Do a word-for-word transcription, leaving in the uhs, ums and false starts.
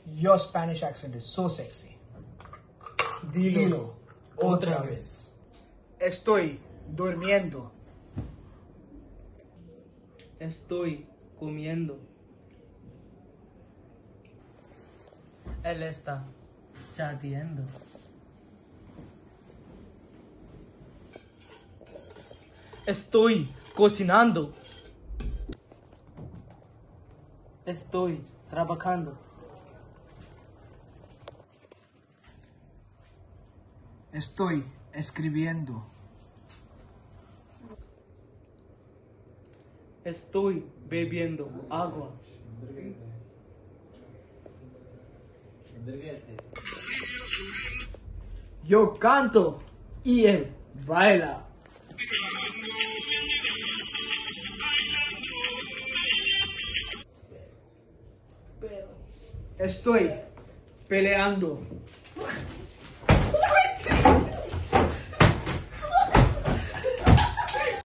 Your Spanish accent is so sexy. Dilo, Dilo otra vez. Estoy durmiendo. Estoy comiendo. Él está chateando. Estoy cocinando. Estoy trabajando. Estoy escribiendo. Estoy bebiendo agua. Yo canto y él baila. Estoy peleando.